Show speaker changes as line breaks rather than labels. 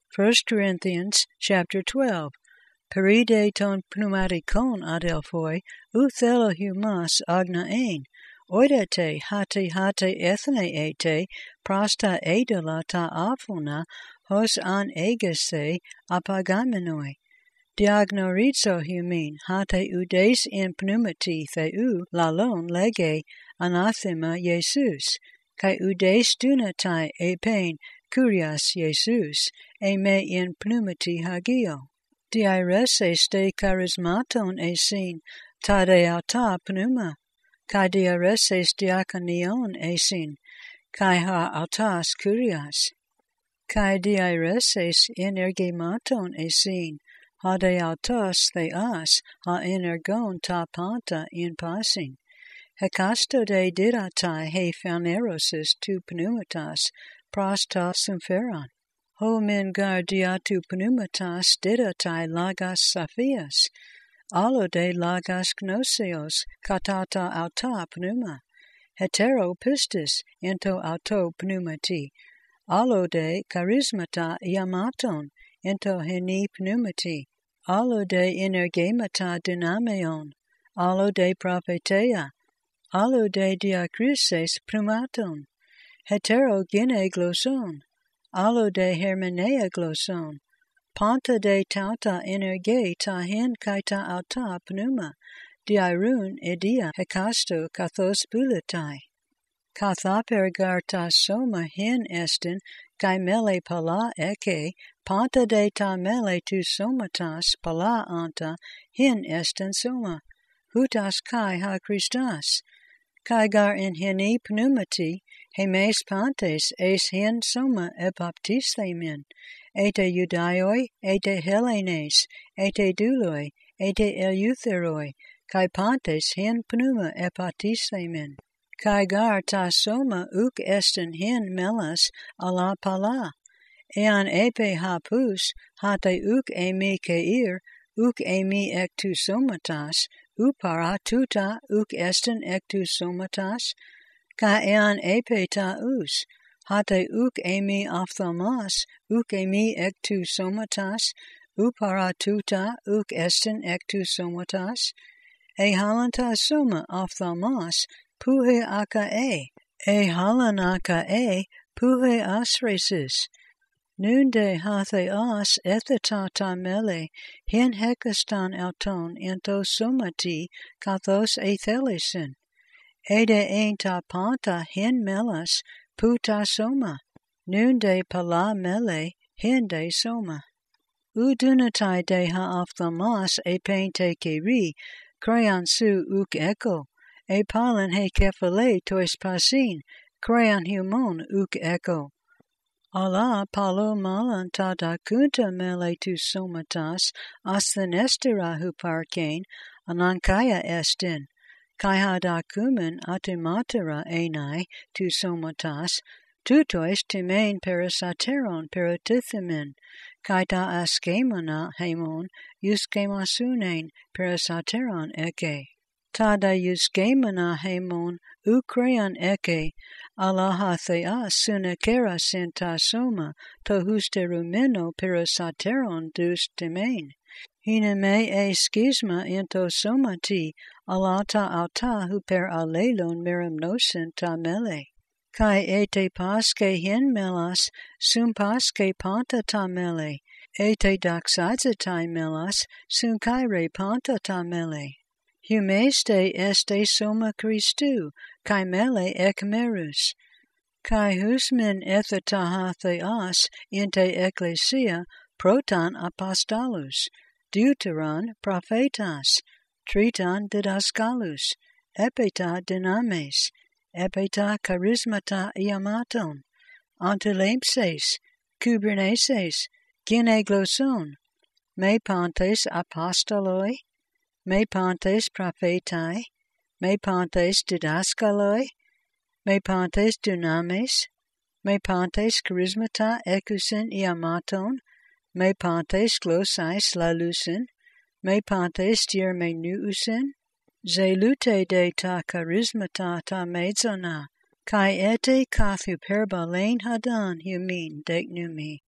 1 Corinthians chapter 12. Peride ton pneumatikon adelphoi, uthelo humas agnaein, oidete hate ethne ete, prosta edela ta aphona, hos an egese apagamenoi. Diagnoritzo humin, hate udes in pneumati theu lalon lege anathema Jesus, kai udes dunatai epein kurias Jesus, me in pneumati hagio. Diareses de charismaton esin, tade auta pneuma, kai diareses diakonion esin, kai ha autas kurias, kai diareses energematon esin, hade autos theas ha energon ta panta in passing. Hekasto de didatai he phanerosis tu pneumatas, prosta sumferon. Ho men gardiatu pneumatas didatai lagas saphias, allo de lagas gnoseos, katata auta pneuma, hetero pistis ento auto pneumati, allo de charismata iamaton, ento heni pneumati, allo de energemata dynameon, allo de propheteia, allo de diakrises pneumaton, hetero gene glosson, allo de hermenea glosson, panta de tauta energe ta hen kai ta auta pneuma, diarun edia hekasto kathos buletai. Kathaper garta soma hen estin, kai mele pala eke, panta de ta mele tu somatas pala anta, hen estin soma, hutas kai ha Christas, kai gar in heni pneumati, hemes pantes es hen soma epaptisthemen, ete Judaioi, ete Hellenes, ete Douloi, ete Eleutheroi, kai pantes hen pneuma epaptisthemen, kai gar ta soma uk estin hen melas ala pala, ean epe hapus, hate uk emi keir, uk emi ectu somatas, upara tuta uk estin ectu somatas, ka ean epe ta us, hate uk emi ophthalmas, uk emi ectu somatas, upara tuta uk estin ectu somatas, e halanta soma ophthalmas, puhe aka e halanaka puhe asresis. Nunde hathe as etheta mele, hen hekastan auton ento somati, kathos ethelisin. Ede enta panta hen melas, puta soma. Nunde pala mele, hen de soma. Udunatai de ha ophthalmas epein te keri, krean su uk echo, e palan he kephale tois pasin, krean humon uk echo. Allah palo malan tada kunta mele tu somatas, asthenestera huparkain, anankaya estin, kai hada kumen atimatera enai tu somatas, tutois timain perisateron perotithimen, kai ta askemana hemon, euskemasunain perisateron eke. Tada euskemana hemon, ukrean eke, alaha thea sunakera senta soma, to husterumeno perisateron dus timain. Hiname e schisma into somati, alata auta huper alelon merimnosin ta mele. Kai ete paske hen melas, sum paske panta ta mele, ete doxazatai melas, sum kaire panta ta mele. Humeste este soma Christu, kai mele ekmerus. Kai husmen ethetaha theas, inte ecclesia, proton apostolus, deuteron prophetas, triton didaskalus, epeta dynames, epeta charismata iamaton, antelampses, kuberneses, gene glosson, me pantes apostoloi, me pantes prophetai, me pantes didaskaloi, me pantes dynames, me pantes charismata ekusin iamaton, me pantes glossais lalusin, me pantes diermeneusin, zelute de ta charismata ta mezona, kai ete kath hyperbalein hadan humin degnumi.